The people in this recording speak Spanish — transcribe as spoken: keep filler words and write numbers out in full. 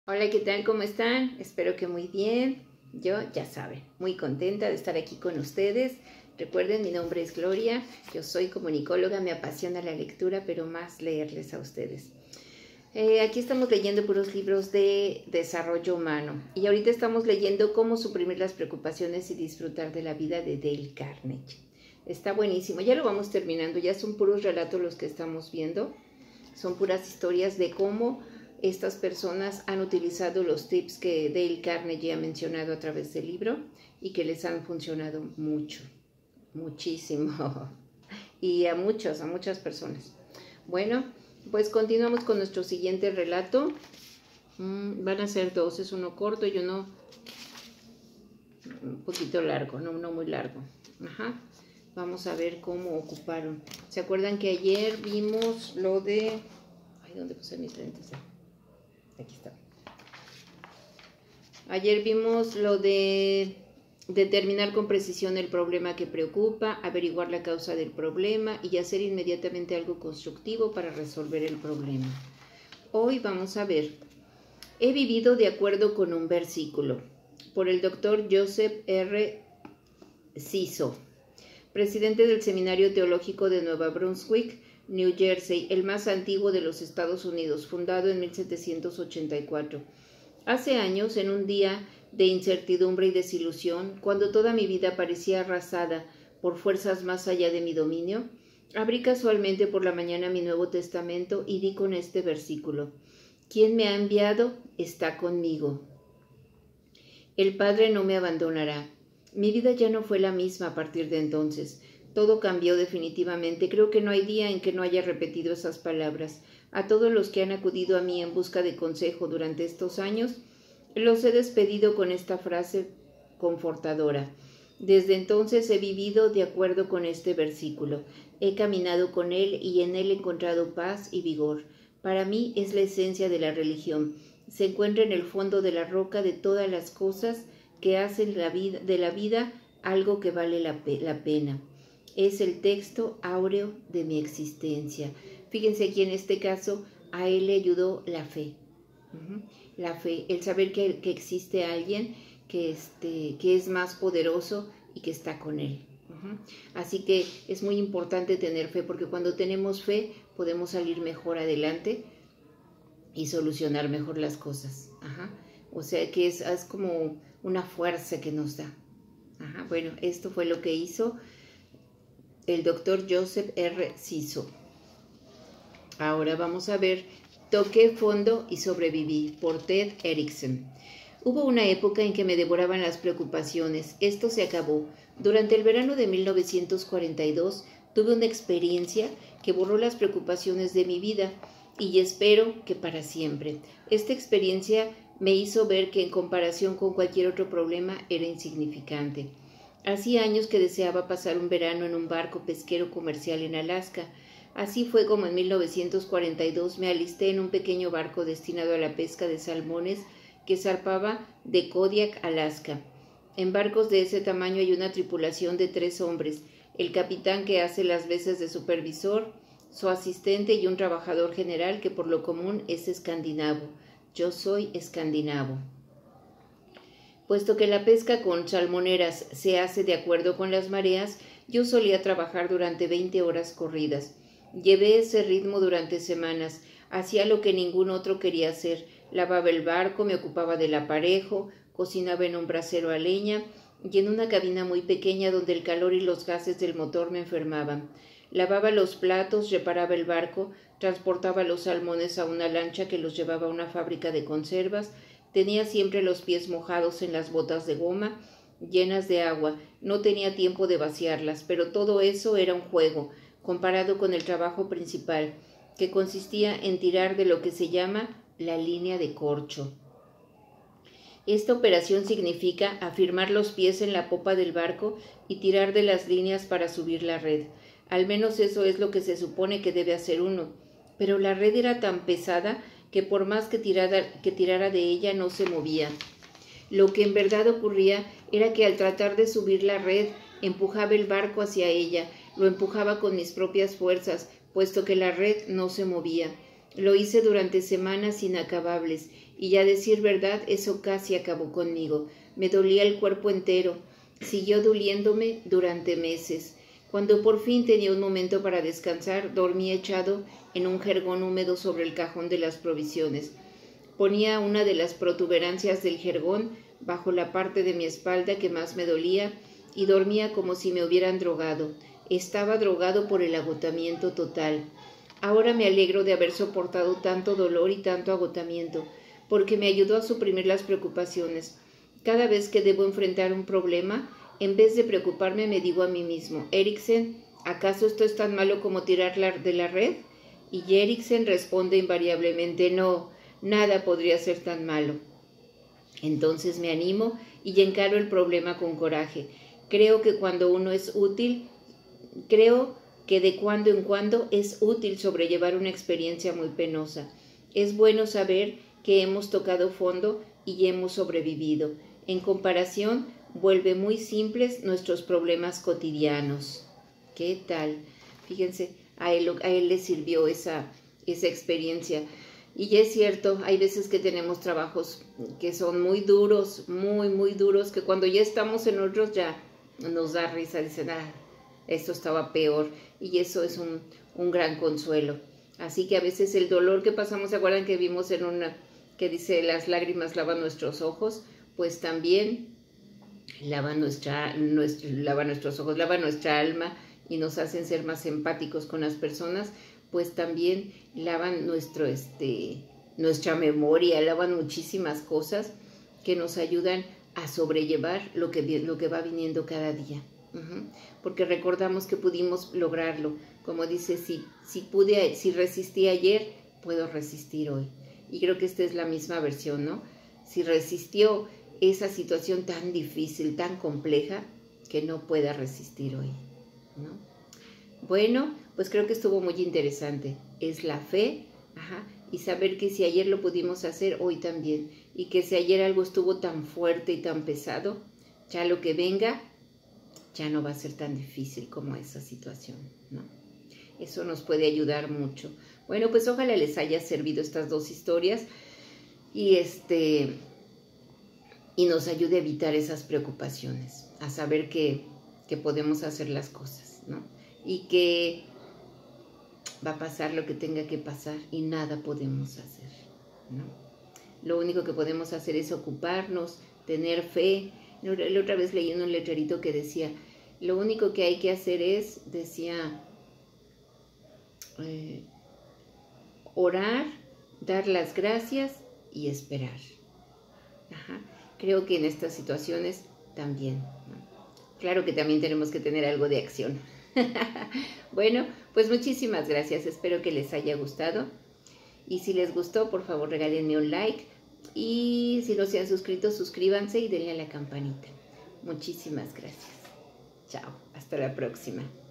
Hola, ¿qué tal? ¿Cómo están? Espero que muy bien. Yo, ya saben, muy contenta de estar aquí con ustedes. Recuerden, mi nombre es Gloria, yo soy comunicóloga, me apasiona la lectura, pero más leerles a ustedes. Eh, aquí estamos leyendo puros libros de desarrollo humano y ahorita estamos leyendo Cómo suprimir las preocupaciones y disfrutar de la vida de Dale Carnegie. Está buenísimo, ya lo vamos terminando, ya son puros relatos los que estamos viendo, son puras historias de cómo estas personas han utilizado los tips que Dale Carnegie ha mencionado a través del libro y que les han funcionado mucho, muchísimo, y a muchas, a muchas personas. Bueno, pues continuamos con nuestro siguiente relato. Mm, van a ser dos, es uno corto y uno un poquito largo, no, no muy largo. Ajá. Vamos a ver cómo ocuparon. ¿Se acuerdan que ayer vimos lo de... Ay, ¿dónde puse mis lentes? Aquí está. Ayer vimos lo de determinar con precisión el problema que preocupa, averiguar la causa del problema y hacer inmediatamente algo constructivo para resolver el problema. Hoy vamos a ver, he vivido de acuerdo con un versículo, por el doctor Joseph R. Ciso, presidente del Seminario Teológico de Nueva Brunswick, New Jersey, el más antiguo de los Estados Unidos, fundado en mil setecientos ochenta y cuatro. Hace años, en un día de incertidumbre y desilusión, cuando toda mi vida parecía arrasada por fuerzas más allá de mi dominio, abrí casualmente por la mañana mi Nuevo Testamento y di con este versículo: «Quien me ha enviado está conmigo. El Padre no me abandonará». Mi vida ya no fue la misma a partir de entonces. Todo cambió definitivamente. Creo que no hay día en que no haya repetido esas palabras. A todos los que han acudido a mí en busca de consejo durante estos años, los he despedido con esta frase confortadora. Desde entonces he vivido de acuerdo con este versículo. He caminado con él y en él he encontrado paz y vigor. Para mí es la esencia de la religión. Se encuentra en el fondo de la roca de todas las cosas que hacen la vida, de la vida algo que vale la, pe la pena. Es el texto áureo de mi existencia. Fíjense aquí en este caso, a él le ayudó la fe. Uh-huh. La fe, el saber que, que existe alguien que, este, que es más poderoso y que está con él. Uh-huh. Así que es muy importante tener fe, porque cuando tenemos fe podemos salir mejor adelante y solucionar mejor las cosas. Ajá. O sea que es, es como una fuerza que nos da. Ajá. Bueno, esto fue lo que hizo el doctor Joseph R. Ciso. Ahora vamos a ver Toqué fondo y sobreviví, por Ted Erickson. Hubo una época en que me devoraban las preocupaciones. Esto se acabó. Durante el verano de mil novecientos cuarenta y dos tuve una experiencia que borró las preocupaciones de mi vida y espero que para siempre. Esta experiencia me hizo ver que en comparación con cualquier otro problema era insignificante. Hacía años que deseaba pasar un verano en un barco pesquero comercial en Alaska. Así fue como en mil novecientos cuarenta y dos me alisté en un pequeño barco destinado a la pesca de salmones que zarpaba de Kodiak, Alaska. En barcos de ese tamaño hay una tripulación de tres hombres, el capitán que hace las veces de supervisor, su asistente y un trabajador general que por lo común es escandinavo. Yo soy escandinavo. Puesto que la pesca con salmoneras se hace de acuerdo con las mareas, yo solía trabajar durante veinte horas corridas. Llevé ese ritmo durante semanas, hacía lo que ningún otro quería hacer, lavaba el barco, me ocupaba del aparejo, cocinaba en un brasero a leña y en una cabina muy pequeña donde el calor y los gases del motor me enfermaban. Lavaba los platos, reparaba el barco, transportaba los salmones a una lancha que los llevaba a una fábrica de conservas. Tenía siempre los pies mojados en las botas de goma, llenas de agua. No tenía tiempo de vaciarlas, pero todo eso era un juego, comparado con el trabajo principal, que consistía en tirar de lo que se llama la línea de corcho. Esta operación significa afirmar los pies en la popa del barco y tirar de las líneas para subir la red. Al menos eso es lo que se supone que debe hacer uno. Pero la red era tan pesada que por más que tirara, que tirara de ella no se movía. Lo que en verdad ocurría era que al tratar de subir la red, empujaba el barco hacia ella, lo empujaba con mis propias fuerzas, puesto que la red no se movía. Lo hice durante semanas inacabables y a decir verdad, eso casi acabó conmigo. Me dolía el cuerpo entero. Siguió doliéndome durante meses. Cuando por fin tenía un momento para descansar, dormí echado en un jergón húmedo sobre el cajón de las provisiones. Ponía una de las protuberancias del jergón bajo la parte de mi espalda que más me dolía y dormía como si me hubieran drogado. Estaba drogado por el agotamiento total. Ahora me alegro de haber soportado tanto dolor y tanto agotamiento, porque me ayudó a suprimir las preocupaciones. Cada vez que debo enfrentar un problema, en vez de preocuparme, me digo a mí mismo, Eriksen, ¿acaso esto es tan malo como tirar de la red? Y Eriksen responde invariablemente, no, nada podría ser tan malo. Entonces me animo y encaro el problema con coraje. Creo que cuando uno es útil, creo que de cuando en cuando es útil sobrellevar una experiencia muy penosa. Es bueno saber que hemos tocado fondo y hemos sobrevivido. En comparación, vuelve muy simples nuestros problemas cotidianos. ¿Qué tal? Fíjense, a él, a él le sirvió esa, esa experiencia. Y ya es cierto, hay veces que tenemos trabajos que son muy duros, muy, muy duros, que cuando ya estamos en otros ya nos da risa, dicen, ah, esto estaba peor. Y eso es un, un gran consuelo. Así que a veces el dolor que pasamos, ¿se acuerdan que vimos en una que dice las lágrimas lavan nuestros ojos? Pues también lava, nuestra, nuestro, lava nuestros ojos, lava nuestra alma y nos hacen ser más empáticos con las personas, pues también lavan nuestro, este, nuestra memoria, lavan muchísimas cosas que nos ayudan a sobrellevar lo que, lo que va viniendo cada día. Uh-huh. Porque recordamos que pudimos lograrlo. Como dice, si, si, pude, si resistí ayer, puedo resistir hoy. Y creo que esta es la misma versión, ¿no? Si resistió esa situación tan difícil, tan compleja, que no pueda resistir hoy, ¿no? Bueno, pues creo que estuvo muy interesante. Es la fe, ajá, y saber que si ayer lo pudimos hacer, hoy también. Y que si ayer algo estuvo tan fuerte y tan pesado, ya lo que venga, ya no va a ser tan difícil como esa situación, ¿no? Eso nos puede ayudar mucho. Bueno, pues ojalá les haya servido estas dos historias y este... y nos ayude a evitar esas preocupaciones, a saber que, que podemos hacer las cosas, ¿no? Y que va a pasar lo que tenga que pasar y nada podemos hacer, ¿no? Lo único que podemos hacer es ocuparnos, tener fe. La otra vez leí en un letrerito que decía, lo único que hay que hacer es, decía, eh, orar, dar las gracias y esperar. Ajá. Creo que en estas situaciones también, ¿no? Claro que también tenemos que tener algo de acción. Bueno, pues muchísimas gracias. Espero que les haya gustado. Y si les gustó, por favor, regálenme un like. Y si no se han suscrito, suscríbanse y denle a la campanita. Muchísimas gracias. Chao. Hasta la próxima.